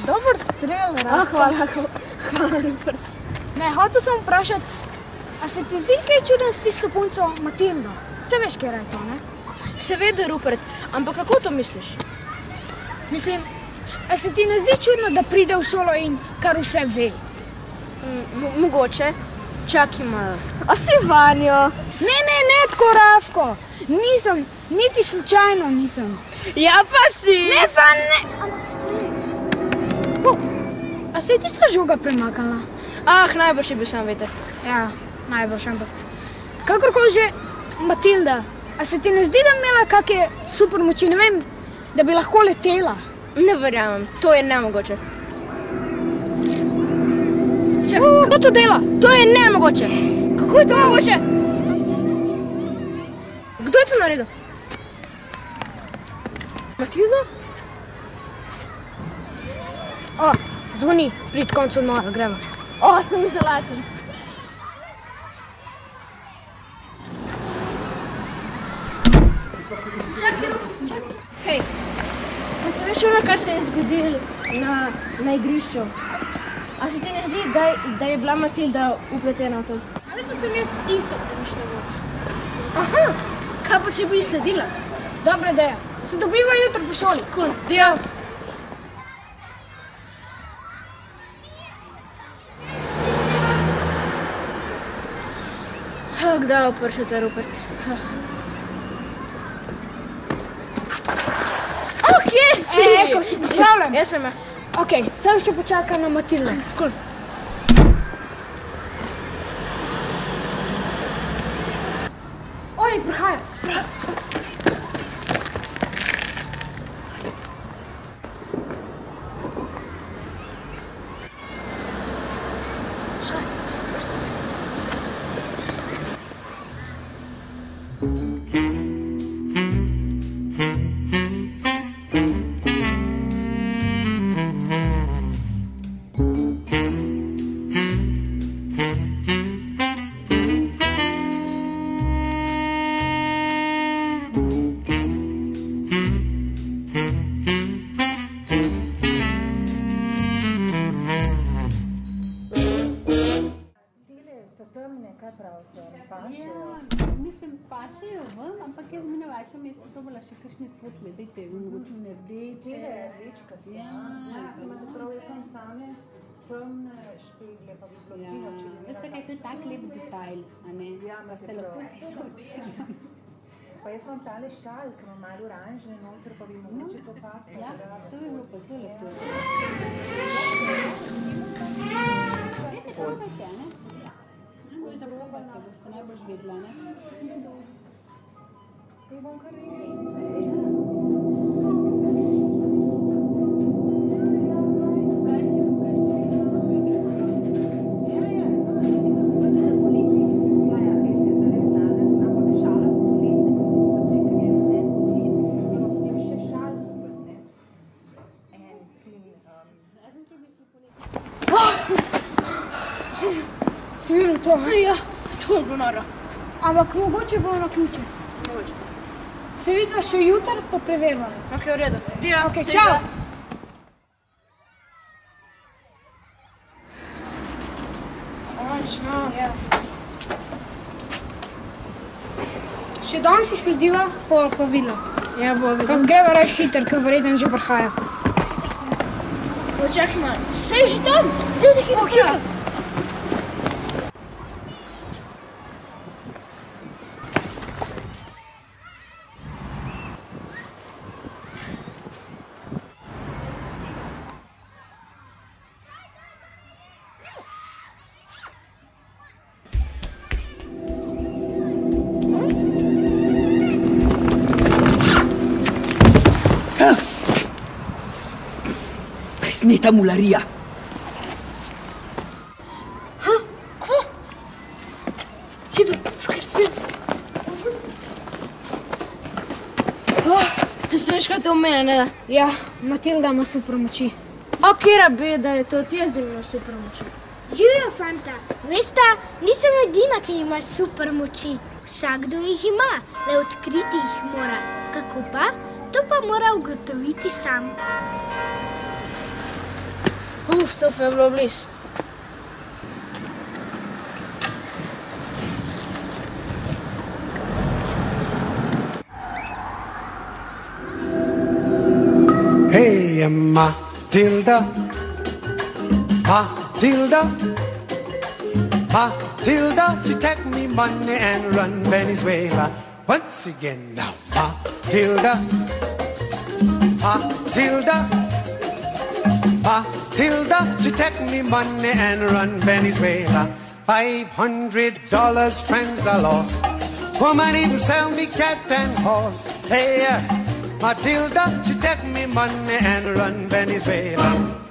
Dober strel, Hvala, Rupert. Ne, hotel sem vprašati, a se ti zdi kaj čudno s tisto punco Matildo? Se veš, kje je to, ne? Seveda, Rupert, ampak kako to misliš? Mislim, a se ti ne zdi čudno, da pride v šolo in kar vse ve? Mogoče. Čakaj malo. A si Vanjo? Ne, tako Rafko. Nisem, niti slučajno nisem. Ja pa si! Ne pa ne! A se je tista žoga premakala? Najbrž je bil sam veter. Ja, najbrž, ampak. Kakorkoli že, Matilda, a se ti ne zdi, da bi imela kakšne super moči, ne vem, da bi lahko letela? Ne verjamem, to je nemogoče. Kdo to dela? To je nemogoče! Kako je to mogoče? Kdo je to naredil? Matilda? Zvoni, prid koncu odmora, gremo. Sem zalaten. Čakaj, hej, a se veš ono, kar se je zgodilo na igrišču? A se ti ne zdi, da je bila Matilda upletena v to? Ali to sem jaz isto premišljala. Kaj pa če bi sledila? Dobra ideja. Se dobiva jutro po šoli. Cool. Ja. Kdaj bo prišel ta Rupert? Kje si? Ko si pripravljen? Jaz sem. Okej, samo še počakam na Matildo. Cool. Oj, prihaja. Mislim, pašejo ven, ampak jaz mi na vašem mestu probala še kakšne svetle, dajte, mogoče v rdeče. Rdečkaste, ja, se imate prav, jaz imam same temne špegle, pa bi bilo fino, če bi Veste, kaj to je tak lep detajl, a ne? Ja, pa ste lahko celo očeli. Pa jaz imam tale šal, ki ima malo oranžne noter, pa bi mogoče to pasalo. Ja, to bi bilo pa zelo lepo. Vidite, probajte, a ne? Možda probajte, boste najbolj vedela, ne? Te bom kar res. Si videl to? Ja, to je bilo noro. Ampak mogoče je bilo na ključe. Mogoče. Se vidiva še jutr, pa preveriva. Ok, v redu. Ok, čau! Končno. Ja. Še danes si slediva, pa videla. Ja, bo videl. Kako greva raš hitro, ker verjetno že prihaja. Počakaj malo. Sej že tam? Daj, hitro. Presneta mularija. Kvo? Hitro, skriti. Se veš, kaj to v mene, ne da? Ja, Matilda ima super moči. A kjera bi, da je to ti zelo super moči? Živijo, fanta. Veste, nisem edina, ki ima super moči. Vsakdo jih ima, le odkriti jih mora. Kako pa? To pa mora ugotoviti sam. Uf, to je bilo blizu. Hey, Matilda, Matilda, Matilda, she take me money and run Venezuela. Once again now, Matilda, Matilda, Matilda, she take me money and run Venezuela. $500 friends I lost. Woman even sell me cat and horse. Hey, Matilda, she take me money and run Venezuela.